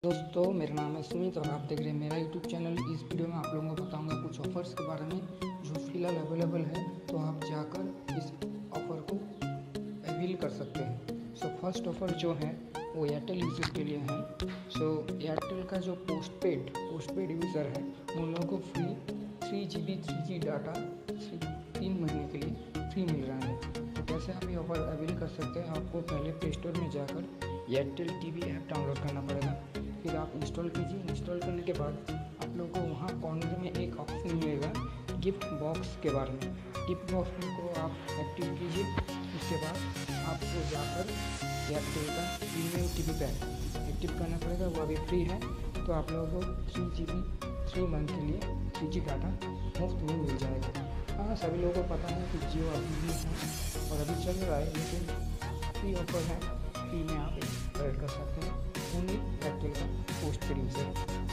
दोस्तों, मेरा नाम है सुमित और आप देख रहे हैं मेरा यूट्यूब चैनल। इस वीडियो में आप लोगों को बताऊंगा कुछ ऑफर्स के बारे में जो फिलहाल अवेलेबल है, तो आप जाकर इस ऑफ़र को अवेल कर सकते हैं। सो फर्स्ट ऑफ़र जो है वो एयरटेल यूज़र के लिए है। सो एयरटेल का जो पोस्टपेड यूज़र है उन लोगों को फ्री 3 GB 3G डाटा 3 महीने के लिए फ्री मिल रहा है। तो कैसे आप ये ऑफ़र अवेल कर सकते हैं? आपको पहले प्ले स्टोर में जाकर एयरटेल टीवी ऐप डाउनलोड करना पड़ेगा। फिर आप इंस्टॉल कीजिए। इंस्टॉल करने के बाद आप लोगों को वहाँ कॉर्नर में एक ऑप्शन मिलेगा गिफ्ट बॉक्स के बारे में। गिफ्ट बॉक्स को आप एक्टिव कीजिए। उसके बाद आपको जाकर एयरटेल का प्रीमियम टीवी पैक एक्टिव करना पड़ेगा, वो अभी फ्री है। तो आप लोगों को 3 GB 3 मंथ के लिए 3G डाटा मुफ्त में मिल जाएगा। हाँ, सभी लोगों को पता है कि जियो अभी भी है और अभी चल रहा है, लेकिन फ्री ऑफर है। फ्री में आप ऐड कर सकते हैं ओनली एयरटेल का पोस्टपेड यूज़र।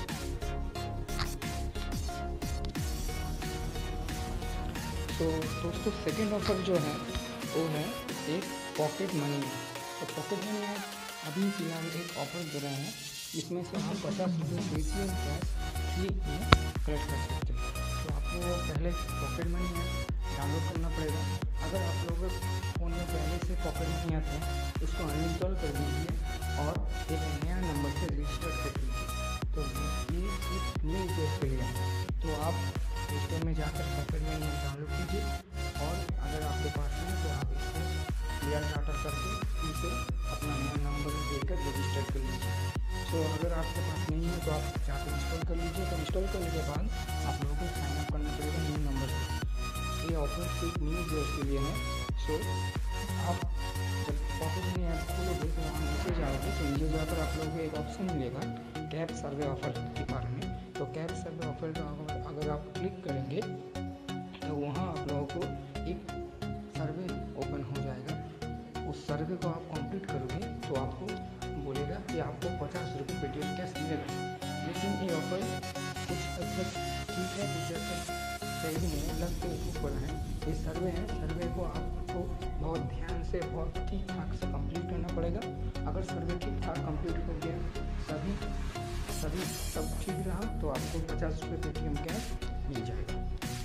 तो दोस्तों, सेकेंड ऑफर जो है वो है एक पॉकेट मनी। तो पॉकेट मनी है अभी फिलहाल एक ऑफर दे रहे हैं, इसमें से हम 50 रुपये पेटीएम कैश फ्री में कलेक्ट कर सकते हैं। तो आपको पहले पॉकेट मनी ऐप डाउनलोड करना पड़ेगा। अगर आप लोगों के फ़ोन में पहले से पॉकेट मनी ऐप है, उसको अनइंस्टॉल कर दीजिए और एक नया नंबर से रजिस्टर कर दीजिए। तो ये सिर्फ न्यू यूजर्स के लिए है। तो आप प्ले स्टोर में जाकर पॉकेट मनी ऐप डाउनलोड कीजिए और अगर आपके पास है तो आप इसको क्लियर डाटा करके इसे अपना नया नंबर देकर रजिस्टर कर लीजिए। तो अगर आपके पास नहीं है तो आप जाकर इंस्टॉल कर लीजिए। तो इंस्टॉल करने के बाद आप लोगों को साइन अप करना पड़ेगा न्यू नंबर से। ये ऑफर सिर्फ न्यू यूजर्स के लिए है। सो आप जब पॉकेट मनी ऐप खोलोगे तो वहाँ नीचे जाओगे तो नीचे जाकर आप लोगों को एक ऑप्शन मिलेगा कैप सर्वे ऑफर के बारे में। तो कैप सर्वे ऑफर का अगर आप क्लिक करेंगे तो वहाँ आप लोगों को एक सर्वे ओपन हो जाएगा। उस सर्वे को आप कंप्लीट करोगे तो आपको बोलेगा कि आपको 50 रुपये पेटीएम कैश मिलेगा। लेकिन ये ऑफर कुछ हद तक ठीक है, कुछ हद तक सही नहीं लगते ऊपर है। ये सर्वे है, सर्वे को आपको बहुत ध्यान से बहुत ठीक ठाक से कंप्लीट करना पड़ेगा। अगर सर्वे ठीक ठाक कंप्लीट हो गया, सब ठीक रहा तो आपको 50 रुपये पेटीएम कैश मिल जाएगा।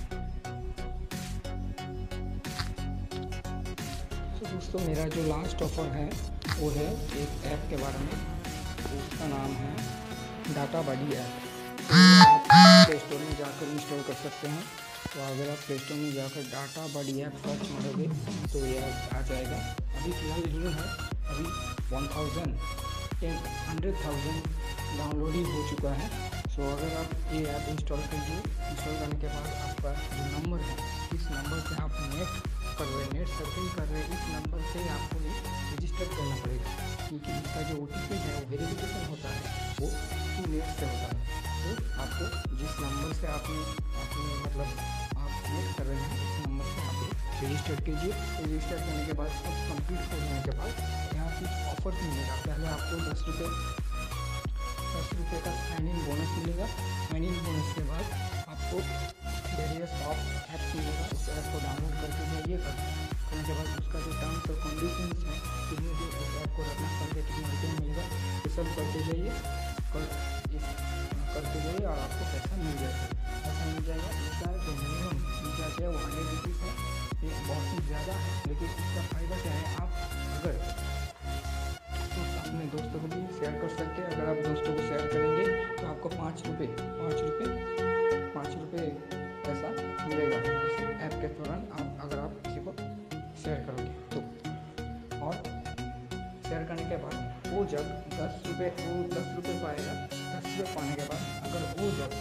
तो दोस्तों, मेरा जो लास्ट ऑफर है वो है एक ऐप के बारे में। उसका नाम है डाटा बडी ऐप। आप प्ले स्टोर में जाकर इंस्टॉल कर सकते हैं। तो अगर आप प्ले स्टोर में जाकर डाटा बडी ऐप सर्च मारोगे तो ये ऐप आ जाएगा। अभी फिलहाल न्यू है, अभी 100,000 डाउनलोड ही हो चुका है। सो अगर आप ये ऐप इंस्टॉल कीजिए, इंस्टॉल करने के बाद आपका जो नंबर है, इस नंबर से आप नेट सर्फिंग कर रहे हैं, इस नंबर से आपको रजिस्टर करना पड़ेगा, क्योंकि इसका जो OTP है वो वेरिफिकेशन होता है वो 2 मिनट से होता है। तो आपको जिस नंबर से आप नेट कर रहे हैं उस नंबर से आप रजिस्टर कीजिए। रजिस्टर करने के बाद सब कंप्लीट हो जाने के बाद यहाँ कुछ ऑफर मिलेगा। पहले आपको 10 रुपये का साइन इन बोनस मिलेगा। साइन इन बोनस के बाद आपको वेरियस ऑफ ऐप्स मिलेगा। उस ऐप को डाउनलोड करके जाइए। करने के बाद उसका जो टर्म्स और कंडीशंस है, कितने जो उस ऐप को रखना करके कितना रुपये मिलेगा, ये सब करते जाइए और आपको पैसा मिल जाएगा। इसका जो मिनिमम रिचार्ज है वो 100 रुपीज़ है। ये बहुत ही ज़्यादा है, लेकिन इसका फ़ायदा क्या है, आप अगर तो अपने दोस्तों को भी शेयर कर सकते हैं। अगर आप दोस्तों को शेयर करेंगे तो आपको 5 रुपये पैसा मिलेगा इस ऐप के दौरान। अगर आप किसी को शेयर करोगे तो, और शेयर करने के बाद वो जब 10 रुपये पाएगा। 10 रुपये पाने के बाद अगर वो जब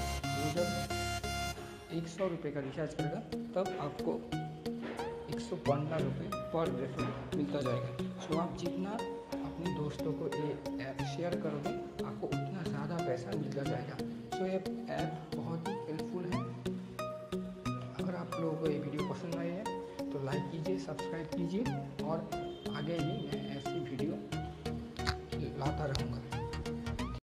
100 रुपये का रिचार्ज करेगा तब आपको 115 रुपये पर रेफर मिलता जाएगा। सो आप जितना अपने दोस्तों को ये ऐप शेयर करोगे आपको उतना ज़्यादा पैसा मिलता जाएगा। सो ये ऐप बहुत ही हेल्पफुल है। अगर आप लोगों को ये वीडियो पसंद आई है तो लाइक कीजिए, सब्सक्राइब